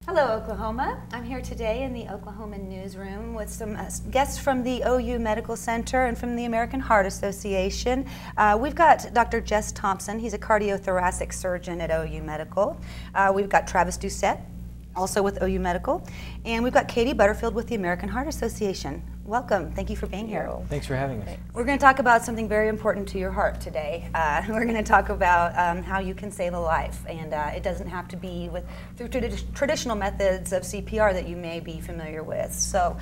Hello, Oklahoma. I'm here today in the Oklahoma newsroom with some guests from the OU Medical Center and from the American Heart Association. We've got Dr. Jess Thompson. He's a cardiothoracic surgeon at OU Medical. We've got Travis Dousette, also with OU Medical. And we've got Katie Butterfield with the American Heart Association. Welcome. Thank you for being here. Thanks for having us. We're going to talk about something very important to your heart today. We're going to talk about how you can save a life, and it doesn't have to be through traditional methods of CPR that you may be familiar with. So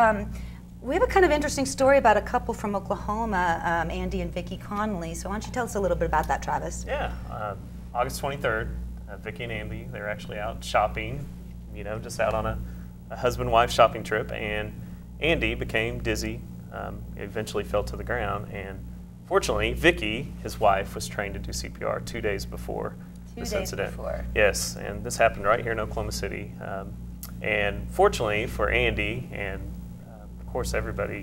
we have a kind of interesting story about a couple from Oklahoma, Andy and Vicki Connolly. So why don't you tell us a little bit about that, Travis? Yeah, August 23rd, Vicki and Andy, they were actually out shopping, just out on a husband-wife shopping trip, and Andy became dizzy, eventually fell to the ground, and fortunately, Vicki, his wife, was trained to do CPR 2 days before this incident. Yes, and this happened right here in Oklahoma City. And fortunately for Andy and, of course, everybody,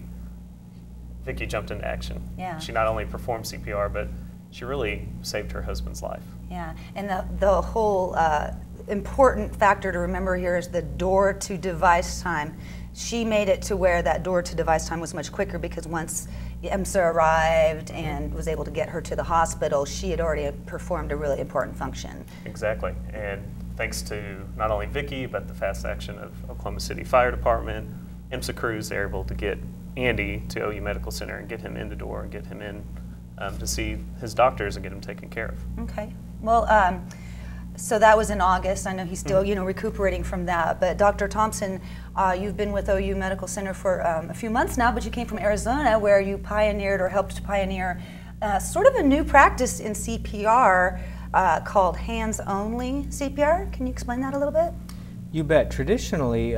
Vicki jumped into action. Yeah. She not only performed CPR, but she really saved her husband's life. Yeah, and the whole important factor to remember here is the door-to-device time. She made it to where that door-to-device time was much quicker because once EMSA arrived and was able to get her to the hospital, she had already performed a really important function. Exactly, and thanks to not only Vicki, but the fast action of Oklahoma City Fire Department, EMSA crews, they're able to get Andy to OU Medical Center and get him in the door and get him in to see his doctors and get him taken care of. Okay, well, so that was in August. I know he's still, recuperating from that. But Dr. Thompson, you've been with OU Medical Center for a few months now, but you came from Arizona where you pioneered or helped to pioneer sort of a new practice in CPR called hands-only CPR. Can you explain that a little bit? You bet. Traditionally,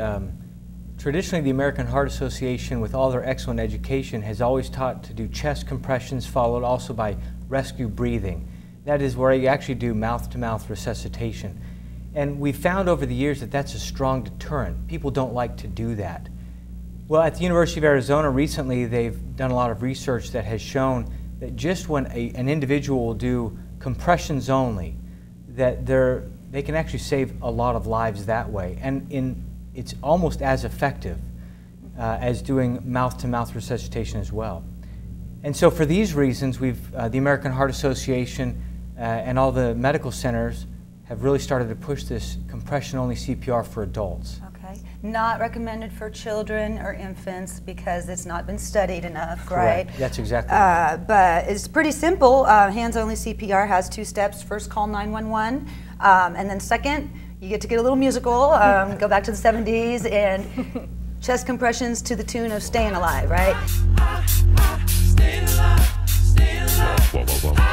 the American Heart Association, with all their excellent education, has always taught to do chest compressions followed also by rescue breathing. That is where you actually do mouth-to-mouth resuscitation. And we found over the years that that's a strong deterrent. People don't like to do that. Well, at the University of Arizona recently, they've done a lot of research that has shown that just when an individual will do compressions only, that they can actually save a lot of lives that way. And it's almost as effective as doing mouth-to-mouth resuscitation as well. And so for these reasons, the American Heart Association and all the medical centers have really started to push this compression-only CPR for adults. Okay. Not recommended for children or infants because it's not been studied enough, Correct. Right? That's exactly right. But it's pretty simple. Hands-only CPR has 2 steps. First, call 911. And then second, you get to get a little musical, go back to the 70s, and chest compressions to the tune of Staying Alive, right? Staying alive, staying alive. Whoa, whoa, whoa.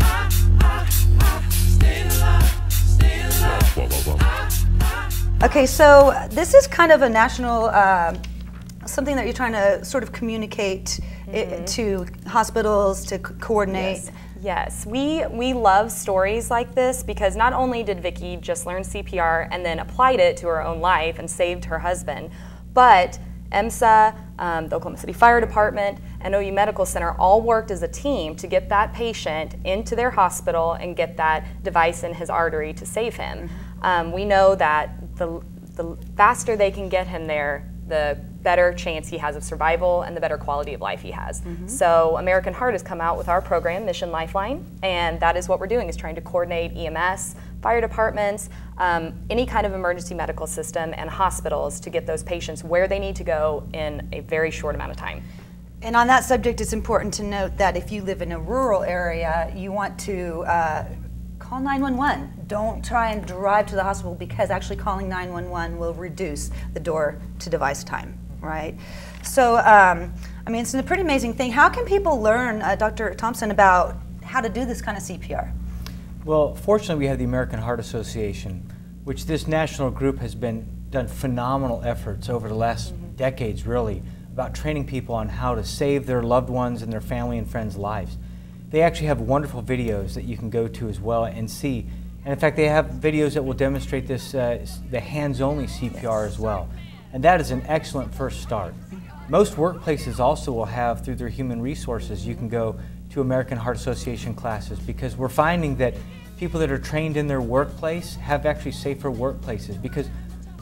Okay, so this is kind of a national, something that you're trying to sort of communicate to hospitals to coordinate. Yes, we love stories like this because not only did Vicki just learn CPR and then applied it to her own life and saved her husband, but EMSA, the Oklahoma City Fire Department, and OU Medical Center all worked as a team to get that patient into their hospital and get that device in his artery to save him. We know that the faster they can get him there, the better chance he has of survival and the better quality of life he has. So American Heart has come out with our program, Mission Lifeline, and that is what we're doing, is trying to coordinate EMS, fire departments, any kind of emergency medical system, and hospitals to get those patients where they need to go in a very short amount of time. And on that subject, it's important to note that if you live in a rural area, you want to call 911. Don't try and drive to the hospital because actually calling 911 will reduce the door-to-device time, right? So, I mean, it's a pretty amazing thing. How can people learn, Dr. Thompson, about how to do this kind of CPR? Well, fortunately, we have the American Heart Association, which this national group has done phenomenal efforts over the last decades, really, about training people on how to save their loved ones and their family and friends' lives. They actually have wonderful videos that you can go to as well and see. And in fact, they have videos that will demonstrate this, the hands-only CPR as well. And that is an excellent first start. Most workplaces also will have, through their human resources, you can go to American Heart Association classes, because we're finding that people that are trained in their workplace have actually safer workplaces, because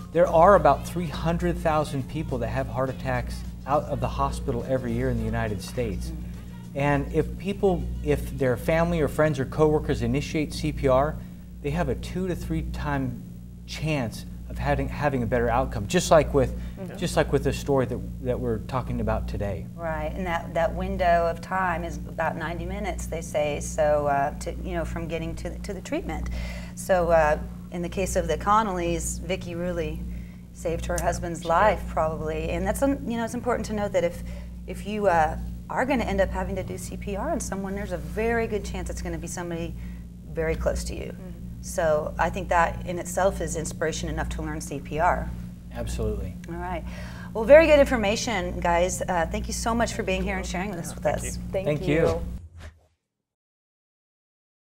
There are about 300,000 people that have heart attacks out of the hospital every year in the United States. And if their family or friends or coworkers initiate CPR, they have a 2 to 3 time chance of having a better outcome, just like with the story that we're talking about today. Right, and that window of time is about 90 minutes, they say, so from getting to the treatment. So in the case of the Connollys, Vicki really saved her husband's life, probably, and that's it's important to note that if you are going to end up having to do CPR on someone, there's a very good chance it's going to be somebody very close to you. So I think that in itself is inspiration enough to learn CPR. Absolutely. All right. Well, very good information, guys. Thank you so much for being here and sharing this with us. Thank you.